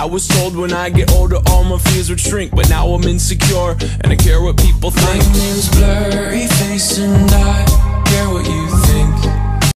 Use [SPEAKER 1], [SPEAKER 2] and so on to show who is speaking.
[SPEAKER 1] I was told when I get older all my fears would shrink, but now I'm insecure and I care what people think.
[SPEAKER 2] My name's blurry face and